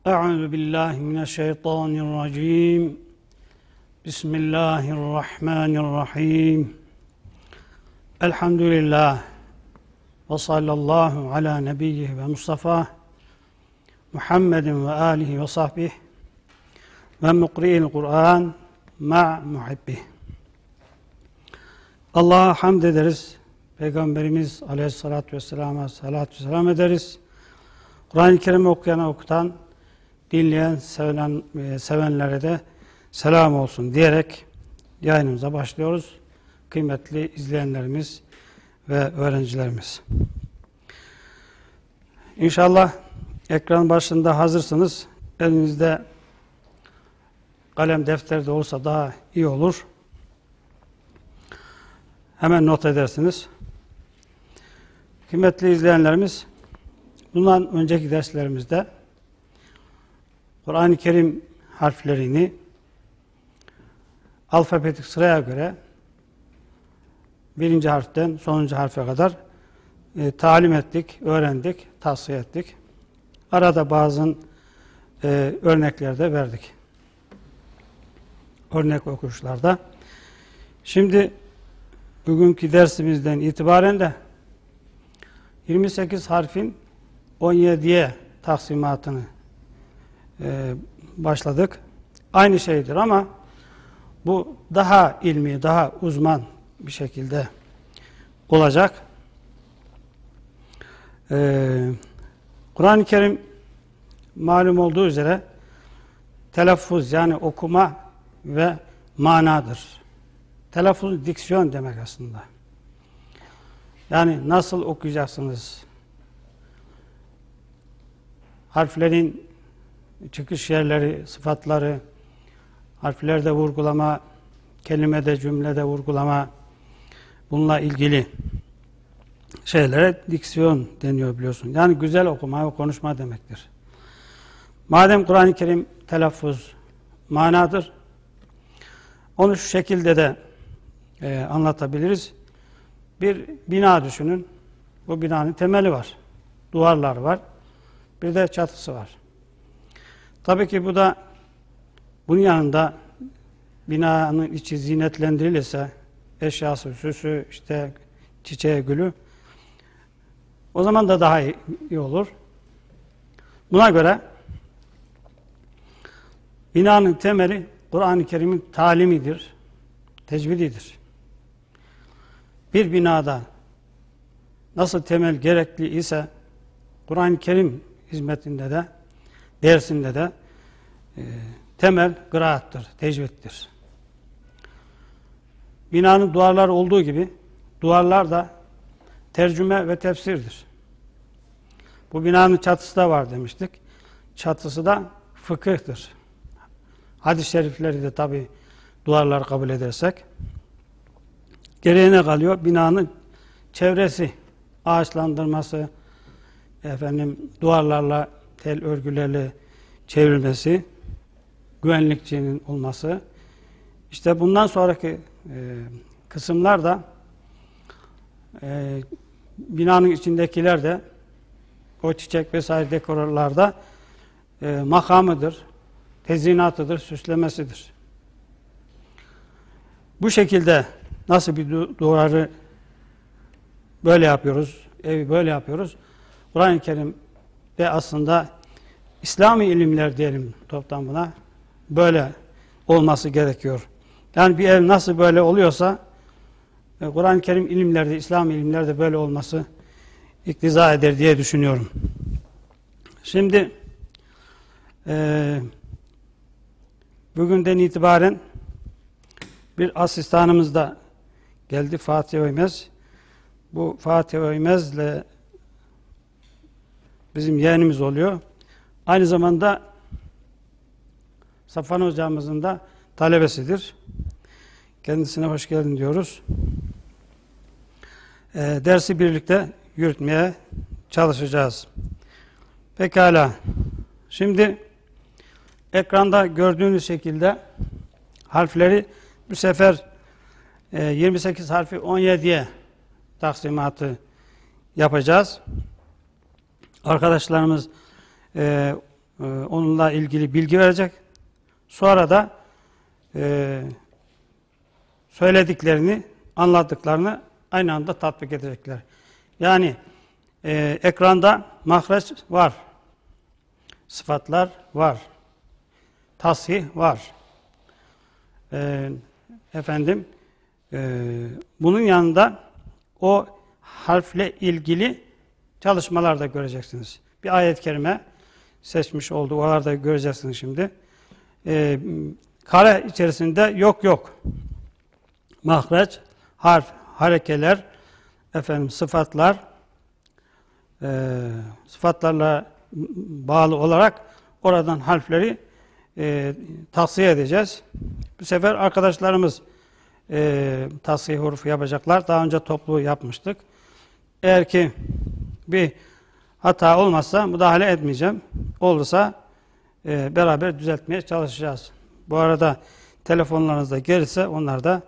Euzu billahi mineşşeytanirracim. Bismillahirrahmanirrahim. Elhamdülillah. Ve sallallahu ala nebiyyihi ve Mustafa Muhammedin ve alihi ve sahbihi ve mukri'il Kur'an ma muhibbih. Allah'a hamd ederiz. Peygamberimiz aleyhissalatü vesselam'a salatü selam ederiz. Kur'an-ı Kerim'i okuyan, okutan, dinleyen, sevenlere de selam olsun diyerek yayınımıza başlıyoruz. Kıymetli izleyenlerimiz ve öğrencilerimiz. İnşallah ekran başında hazırsınız. Elinizde kalem, defter de olsa daha iyi olur. Hemen not edersiniz. Kıymetli izleyenlerimiz, bundan önceki derslerimizde Kur'an-ı Kerim harflerini alfabetik sıraya göre birinci harften sonuncu harfe kadar talim ettik, öğrendik, tavsiye ettik. Arada bazı örnekler de verdik. Örnek okuyuşlarda. Şimdi bugünkü dersimizden itibaren de 28 harfin 17'ye taksimatını başladık. Aynı şeydir ama bu daha ilmi, daha uzman bir şekilde olacak. Kur'an-ı Kerim malum olduğu üzere telaffuz, yani okuma ve manadır. Telaffuz, diksiyon demek aslında. Yani nasıl okuyacaksınız? Harflerin çıkış yerleri, sıfatları, harflerde vurgulama, kelimede, cümlede vurgulama, bununla ilgili şeylere diksiyon deniyor, biliyorsun. Yani güzel okuma ve konuşma demektir. Madem Kur'an-ı Kerim telaffuz, manadır, onu şu şekilde de anlatabiliriz. Bir bina düşünün. Bu binanın temeli var. Duvarlar var. Bir de çatısı var. Tabii ki bunun yanında binanın içi zinetlendirilirse, eşyası, süsü, işte çiçeği, gülü, o zaman da daha iyi olur. Buna göre binanın temeli Kur'an-ı Kerim'in talimidir, tecvididir. Bir binada nasıl temel gerekli ise Kur'an-ı Kerim hizmetinde de, dersinde de temel kıraattır, tecviddir. Binanın duvarları olduğu gibi duvarlar da tercüme ve tefsirdir. Bu binanın çatısı da var demiştik. Çatısı da fıkıhtır. Hadis-i şerifleri de tabi duvarlar kabul edersek. Geriye ne kalıyor? Binanın çevresi, ağaçlandırması, duvarlarla, tel örgülerle çevrilmesi, güvenlikçinin olması. İşte bundan sonraki kısımlar da binanın içindekiler de o çiçek vesaire dekorlarda makamıdır, tezinatıdır, süslemesidir. Bu şekilde nasıl bir duvarı böyle yapıyoruz, evi böyle yapıyoruz. Kur'an-ı Kerim'de aslında İslami ilimler diyelim toptan buna, böyle olması gerekiyor. Yani bir ev nasıl böyle oluyorsa Kur'an-ı Kerim ilimlerde, İslami ilimlerde böyle olması iktiza eder diye düşünüyorum. Şimdi bugünden itibaren bir asistanımız da geldi, Fatih Öymez. Bu Fatih Öymez'le bizim yeğenimiz oluyor. Aynı zamanda Safvan hocamızın da talebesidir. Kendisine hoş geldin diyoruz. Dersi birlikte yürütmeye çalışacağız. Pekala. Şimdi ekranda gördüğünüz şekilde harfleri bu sefer 28 harfi 17'ye taksimatı yapacağız. Arkadaşlarımız onunla ilgili bilgi verecek. Sonra da söylediklerini, anlattıklarını aynı anda tatbik edecekler. Yani ekranda mahreç var, sıfatlar var, tasih var. Bunun yanında o harfle ilgili çalışmalar da göreceksiniz. Bir ayet-i kerime seçmiş oldu. Oralarda göreceksiniz şimdi. Kare içerisinde yok. Mahreç, harf, harekeler, sıfatlar, sıfatlarla bağlı olarak oradan harfleri tahsiye edeceğiz. Bu sefer arkadaşlarımız tahsiye hurufu yapacaklar. Daha önce toplu yapmıştık. Eğer ki bir hata olmazsa müdahale etmeyeceğim. Olursa beraber düzeltmeye çalışacağız. Bu arada telefonlarınızda gelirse onlar da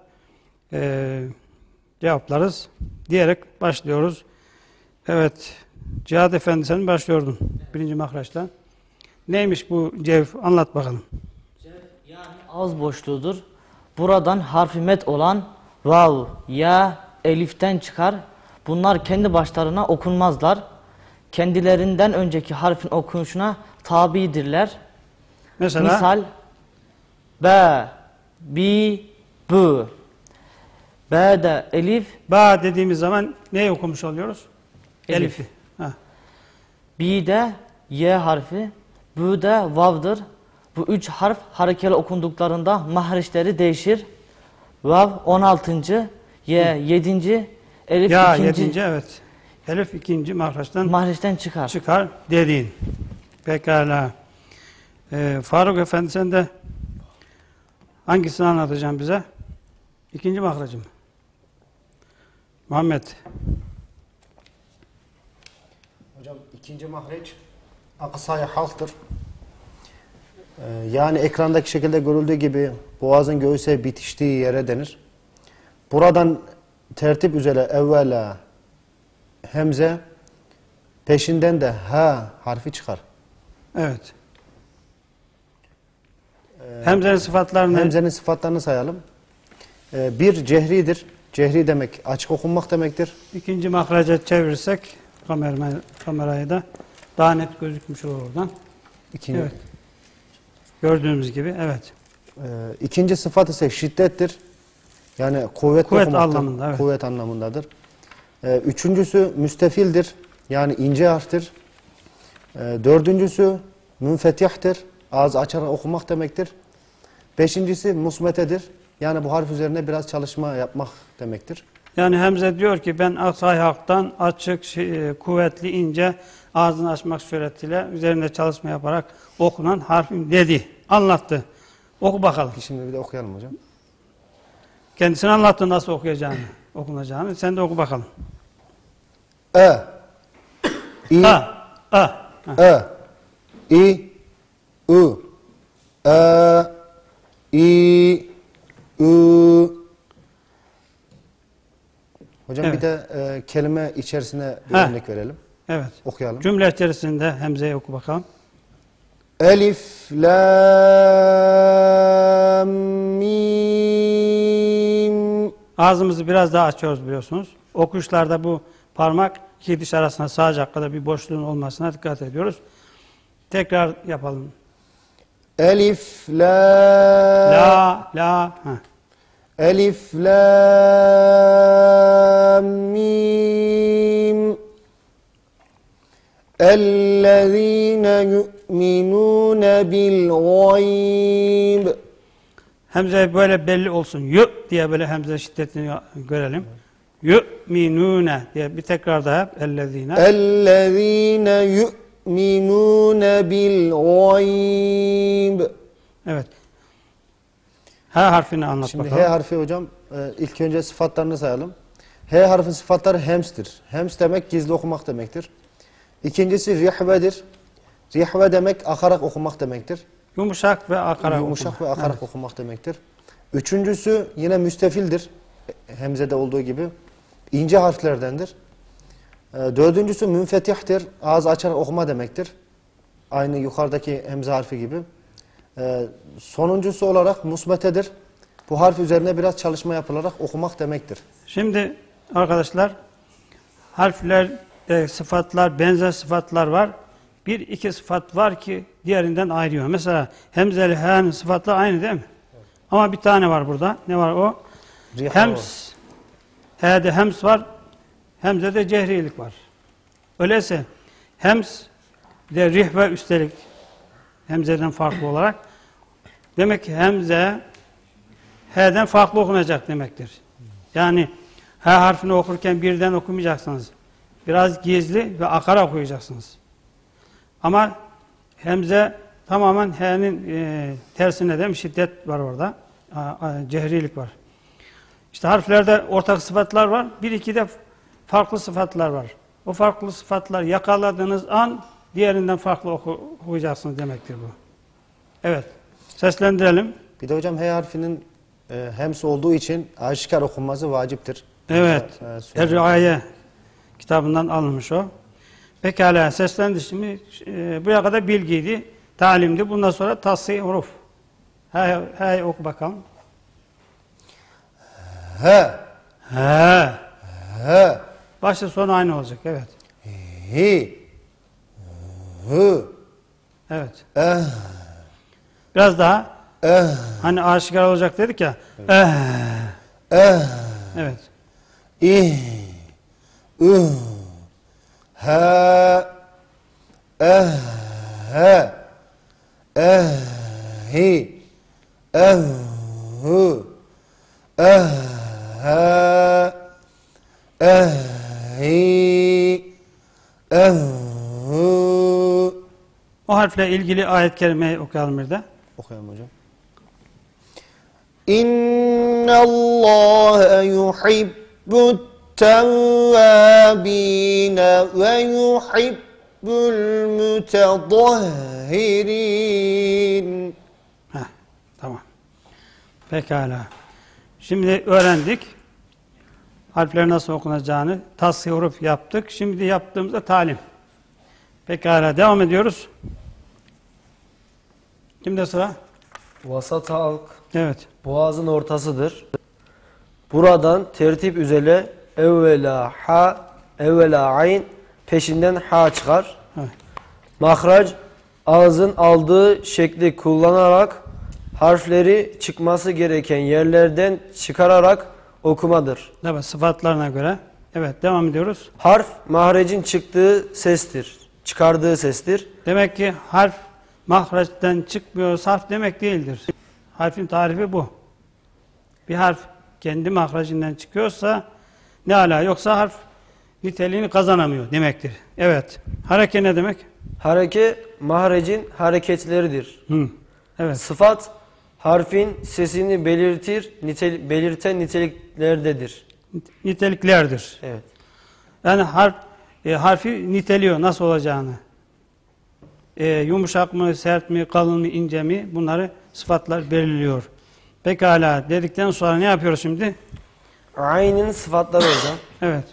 cevaplarız diyerek başlıyoruz. Evet, Cihat Efendi sen başlıyordun birinci mahreçten. Neymiş bu cevf? Anlat bakalım. Cevf yani ağız boşluğudur. Buradan harfi met olan vav, ya, eliften çıkar. Bunlar kendi başlarına okunmazlar. Kendilerinden önceki harfin okunuşuna tabidirler. Mesela? Misal be, bi, bu. B'de elif. Ba dediğimiz zaman neyi okumuş oluyoruz? Elif. Elif'i. B'de y harfi. Bu'da vav'dır. Bu üç harf harekeli okunduklarında mahreçleri değişir. Vav 16. Y 7. Elif ya 2. 7. evet. Elif 2. mahreçten çıkar dediğin. Pekala. Faruk Efendi sen de hangisini anlatacaksın bize? 2. mahrecim. Muhammed. Hocam 2. mahreç aksaya halktır. Yani ekrandaki şekilde görüldüğü gibi boğazın göğüse bitiştiği yere denir. Buradan tertip üzere evvela hemze, peşinden de ha harfi çıkar. Evet. Hemzenin sıfatlarını sayalım. Bir cehridir. Cehri demek açık okunmak demektir. 2. mahrece çevirirsek kamerayı da daha net gözükmüş olur oradan. Evet. Gördüğümüz gibi evet. İkinci sıfat ise şiddettir. Yani kuvvet anlamında, evet. Kuvvet anlamındadır. Üçüncüsü müstefildir. Yani ince harftir. Dördüncüsü münfetihtir. Ağzı açarak okumak demektir. Beşincisi musmetedir. Yani bu harf üzerine biraz çalışma yapmak demektir. Yani hemze diyor ki ben aksay haktan açık, kuvvetli, ince ağzını açmak suretiyle üzerinde çalışma yaparak okunan harfim dedi. Anlattı. Oku bakalım. Şimdi bir de okuyalım hocam. Kendisine anlattı nasıl okuyacağını, okunacağını. Sen de oku bakalım. İ, İ, U, İ, U. Hocam evet. Bir de kelime içerisine bir örnek verelim. Evet. Okuyalım. Cümle içerisinde hemzeyi oku bakalım. Elif, lam, mim. Ağzımızı biraz daha açıyoruz biliyorsunuz. Okuyuşlarda bu parmak iki diş arasında sığacak kadar bir boşluğun olmasına dikkat ediyoruz. Tekrar yapalım. Elif, la. Elif, lam, mim. Ellezine yu'minune bil gayb. Hemze böyle belli olsun. Yu diye böyle hemze şiddetini görelim. Yu'minune diye bir tekrar daha yap. Ellezine. Ellezine yu'minune bil gayb. Evet. H harfini anlat Şimdi bakalım. H harfi hocam ilk önce sıfatlarını sayalım. H harfi sıfatları hemstir. Hems demek gizli okumak demektir. İkincisi rihvedir. Rihve demek akarak okumak demektir. Yumuşak ve akarak okumak demektir. Üçüncüsü yine müstefildir. Hemzede olduğu gibi. İnce harflerdendir. Dördüncüsü münfetihtir. Ağzı açarak okuma demektir. Aynı yukarıdaki hemze harfi gibi. Sonuncusu olarak musbetedir. Bu harf üzerine biraz çalışma yapılarak okumak demektir. Şimdi arkadaşlar harflerde sıfatlar, benzer sıfatlar var. Bir iki sıfat var ki diğerinden ayrıyor. Mesela hemzeli h'nin sıfatları aynı değil mi? Ama bir tane var burada. Ne var o? Riha Hems. H'de hems var. Hemzede cehrilik var. Öyleyse hems bir de rihve üstelik hemzeden farklı olarak demek ki hemze h'den farklı okunacak demektir. Yani h harfini okurken birden okumayacaksınız. Biraz gizli ve akarak okuyacaksınız. Ama hemze tamamen h'nin tersine de şiddet var orada. Cehrilik var. İşte harflerde ortak sıfatlar var. Bir iki de farklı sıfatlar var. O farklı sıfatlar yakaladığınız an diğerinden farklı okuyacaksınız demektir bu. Evet. Seslendirelim. Bir de hocam H harfinin hems olduğu için aşikar okunması vaciptir. Evet. Söyleyeyim. Er-Riaye kitabından alınmış o. Pekala seslendi şimdi. Buraya kadar bilgiydi, talimdi. Bundan sonra tasih huruf. Hey oku bakalım. H. He. H. Başta sonu aynı olacak. Evet. Hi. Hı. Evet. Eh. Biraz daha. Eh. Hani aşikar olacak dedik ya. Eh. Evet. İh. Üh. Ha. Eh. He. Eh. Hi. Eh. Hı. Eh. Ha. Eh. Hi. Eh. Hı. O harfle ilgili ayet-i kerimeyi okuyalım bir de. Okuyalım hocam. İnnallâhe yuhibbut tevvâbîne ve yuhibbul mütedahhirin. Tamam. Pekala. Şimdi öğrendik. Harfler nasıl okunacağını. Tasih huruf yaptık. Şimdi yaptığımızda talim. Pekala. Devam ediyoruz. Kimde sıra? Vasat halk Evet. boğazın ortasıdır. Buradan tertip üzere evvela ha, evvela ayn, peşinden ha çıkar. Evet. Mahraç ağzın aldığı şekli kullanarak harfleri çıkması gereken yerlerden çıkararak okumadır. Evet. Sıfatlarına göre. Evet. Devam ediyoruz. Harf mahrecin çıktığı sestir. Çıkardığı sestir. Demek ki harf mahreçten çıkmıyor, harf demek değildir. Harfin tarifi bu. Bir harf kendi mahrecinden çıkıyorsa ne ala, yoksa harf niteliğini kazanamıyor demektir. Evet. Hareke ne demek? Hareke mahrecin hareketleridir. Evet. Sıfat harfin sesini belirten niteliklerdedir. Niteliklerdir. Evet. Yani harfi niteliyor nasıl olacağını. Yumuşak mı, sert mi, kalın mı, ince mi, bunları sıfatlar belirliyor. Pekala dedikten sonra ne yapıyoruz şimdi? Aynın sıfatları hocam. Evet.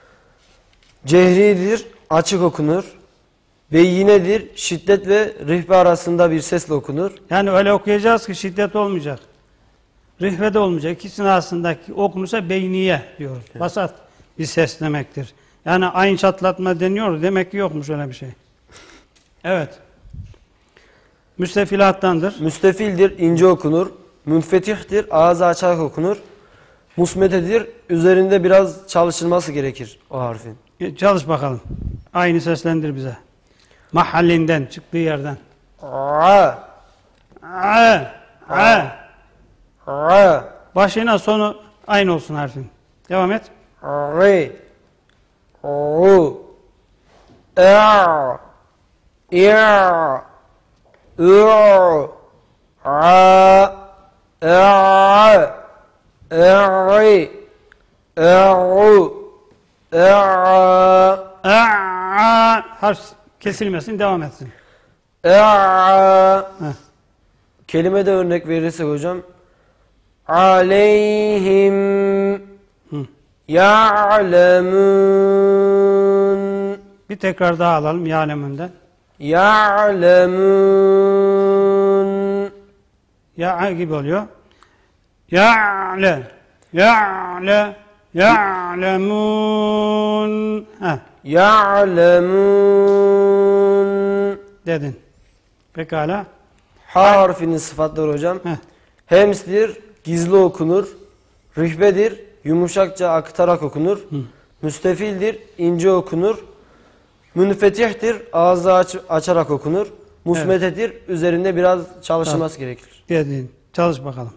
Cehridir, açık okunur. Beyinedir, şiddet ve rihbe arasında bir sesle okunur. Yani öyle okuyacağız ki şiddet olmayacak. Rihve de olmayacak. İkisinin arasındaki okunursa beyniye diyoruz. Evet. Vasat bir ses demektir. Yani aynı çatlatma deniyor. Demek ki yokmuş öyle bir şey. Evet. Müstefilattandır. Müstefildir, ince okunur. Münfetihtir, ağzı açarak okunur. Musmetedir, üzerinde biraz çalışılması gerekir o harfin. Çalış bakalım. Aynı seslendir bize. Mahallinden, çıktığı yerden. A, A, A. A, Başına sonu aynı olsun harfin. Devam et. R, U, R, İr, Ü, A, R, R, R, R, Harf kesilmesin, devam etsin. Kelimede örnek verirsek hocam, aleyhim ya'lemun. Bir tekrar daha alalım Yâlemünden. Ya'lemun. Ya gibi oluyor. Ya'le. Ya'le. Ya'lemun. Ha, Ya'lemun. dedin. Pekala. Ha harfinin sıfatları hocam. Heh. Hemsdir, gizli okunur. Rihbedir, yumuşakça akıtarak okunur. Müstefildir, ince okunur. Münfetihtir, ağzı açarak okunur. Musmetedir, üzerinde biraz çalışılması gerekir. Dedin. Çalış bakalım.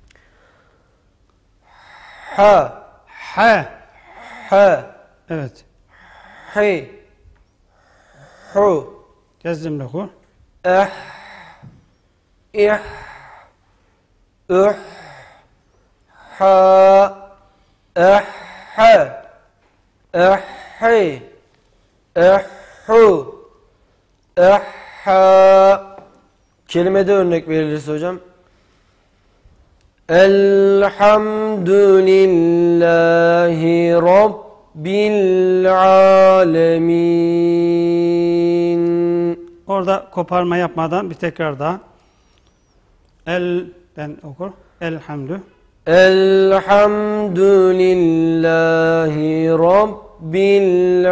Ha, Ha. ha, Evet. hi, hu, Cezimle oku. eh, ih, üh, ha, ha, hi, hu, ha. Kelimede örnek verilirse hocam. Elhamdülillahi Rabbil alemin. Orada koparma yapmadan bir tekrar daha. Ben okur. Elhamdü. Elhamdülillahi Rabbil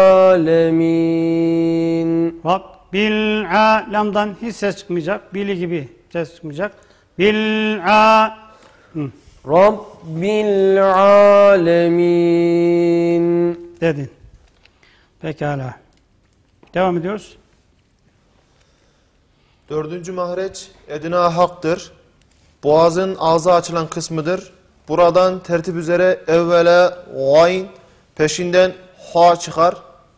alemin. Rabbil alamdan hiç ses çıkmayacak. Bili gibi ses çıkmayacak. Bil a. Rabbil alemin. Dedin. Pekala. Devam ediyoruz. Dördüncü mahreç edina haktır. Boğazın ağzı açılan kısmıdır. Buradan tertip üzere evvela gayn, peşinden ha çıkar.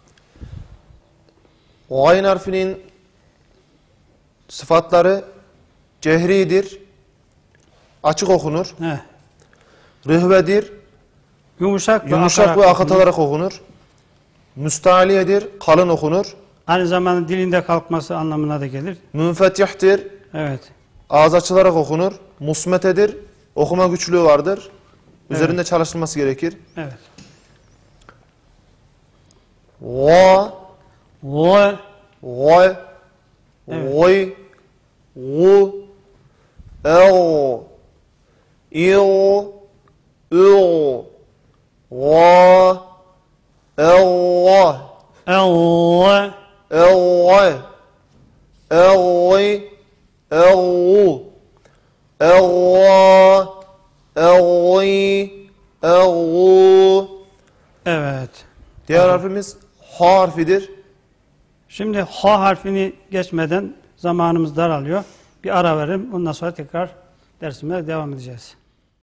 Gayn harfinin sıfatları cehridir, açık okunur. Heh. Rıhvedir, Yumuşak yumuşak ve okunur. akıtılarak okunur. Müstaliyedir, kalın okunur. Aynı zamanda dilinde kalkması anlamına da gelir. Münfetihtir, Evet. ağız açılarak okunur. Musmetedir, okuma güçlüğü vardır. Üzerinde çalışılması gerekir. Evet. Va, Ve Goy, goy, gu, el, il, ül, va, el, elle el, el, el, el. Evet. Diğer harfimiz ha harfidir. Şimdi ha harfini geçmeden zamanımız daralıyor. Bir ara verelim. Ondan sonra tekrar dersime devam edeceğiz.